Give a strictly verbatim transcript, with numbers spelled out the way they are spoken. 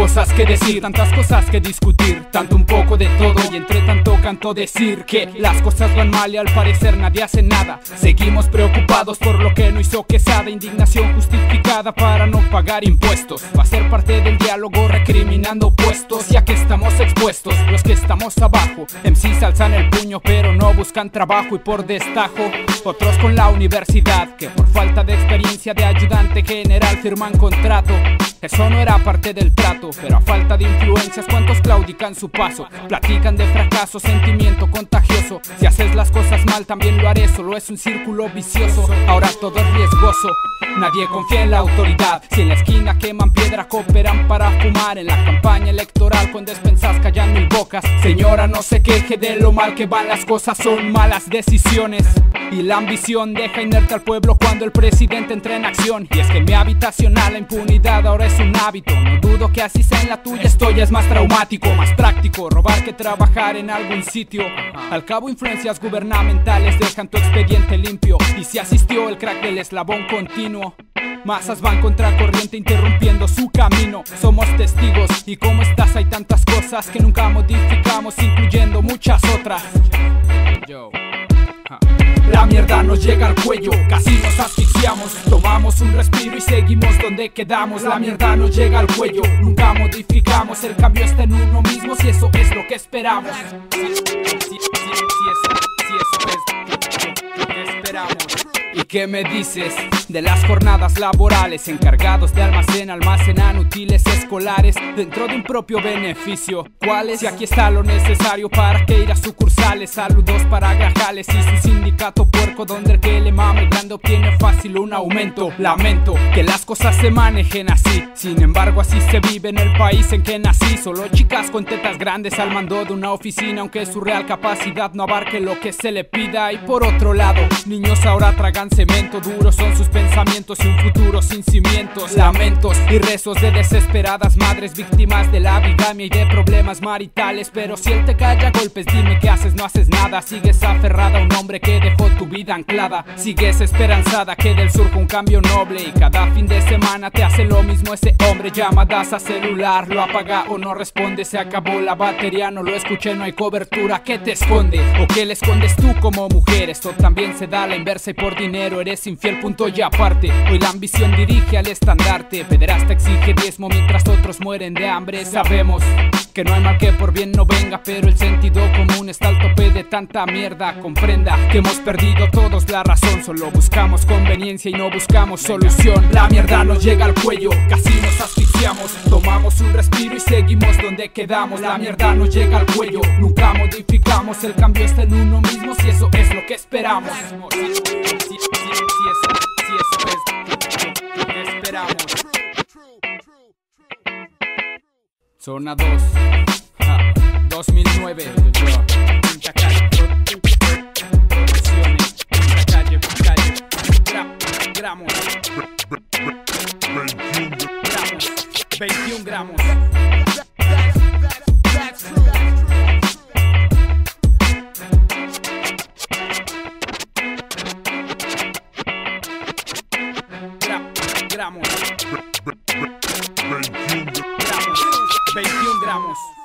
cosas que decir, tantas cosas que discutir, tanto un poco de todo y entre tanto canto decir que las cosas van mal y al parecer nadie hace nada. Seguimos preocupados por lo que no hizo Quesada, indignación justificada para no pagar impuestos. Va a ser parte del diálogo recriminando puestos, ya que estamos expuestos los que estamos abajo. M Cs alzan el puño pero no buscan trabajo y por destajo otros con la universidad que por falta de experiencia de ayudante general firman contrato. Eso no era parte del trato, pero a falta de influencias cuantos claudican su paso. Platican de fracaso, sentimiento contagioso. Si haces las cosas mal también lo haré, solo es un círculo vicioso. Ahora todo es riesgoso, nadie confía en la autoridad. Si en la esquina queman piedra cooperan para fumar. En la campaña electoral con despensas callan mil bocas. Señora, no se queje de lo mal que van las cosas, son malas decisiones. Y la ambición deja inerte al pueblo cuando el presidente entra en acción. Y es que en mi habitacional la impunidad ahora es un hábito. No dudo que así sea en la tuya, esto ya es más traumático, más práctico robar que trabajar en algún sitio. Al cabo influencias gubernamentales dejan tu expediente limpio. Y si asistió el crack del eslabón continuo, masas van contra corriente interrumpiendo su camino. Somos testigos y como estás hay tantas cosas que nunca modificamos, incluyendo muchas otras. Yo. La mierda nos llega al cuello, casi nos asfixiamos. Tomamos un respiro y seguimos donde quedamos. La mierda nos llega al cuello, nunca modificamos. El cambio está en uno mismo si eso es lo que esperamos. Si, si, si, si, eso, si eso es lo que esperamos. ¿Y qué me dices de las jornadas laborales? Encargados de almacén almacenan útiles escolares dentro de un propio beneficio. ¿Cuáles? Si aquí está lo necesario para que ir a sucursales. Saludos para Grajales y su sindicato puerco, donde el que le mama el grande obtiene fácil un aumento. Lamento que las cosas se manejen así, sin embargo así se vive en el país en que nací. Solo chicas con tetas grandes al mando de una oficina, aunque su real capacidad no abarque lo que se le pida. Y por otro lado, niños ahora tragan cemento, duros son sus pensamientos y un futuro sin cimientos. Lamentos y rezos de desesperadas madres víctimas de la bigamia y de problemas maritales. Pero si él te calla golpes, dime qué haces, no haces nada. Sigues aferrada a un hombre que dejó tu vida anclada. Sigues esperanzada que del surja un cambio noble. Y cada fin de semana te hace lo mismo ese hombre. Llamadas a celular, lo apaga o no responde. Se acabó la batería, no lo escuché, no hay cobertura. ¿Qué te esconde? ¿O qué le escondes tú como mujer? Esto también se da a la inversa y por dinero eres infiel, punto y aparte. Hoy la ambición dirige al estandarte. Pederasta exige diezmo mientras otros mueren de hambre. Sabemos que no hay mal que por bien no venga, pero el sentido común está al tope de tanta mierda. Comprenda que hemos perdido todos la razón, solo buscamos conveniencia y no buscamos solución. La mierda nos llega al cuello, casi nos asfixiamos. Tomamos un respiro y seguimos donde quedamos. La mierda nos llega al cuello, nunca modificamos. El cambio está en uno mismo si eso es lo que esperamos. Si, si, si, si, si eso, si eso es lo que esperamos. Zona dos, ja, dos mil nueve, Quinta Calle, Producciones, Quinta Calle, Calle, gra, gramos, gramos, veintiún gramos. Gra, gramos. veintiún gramos.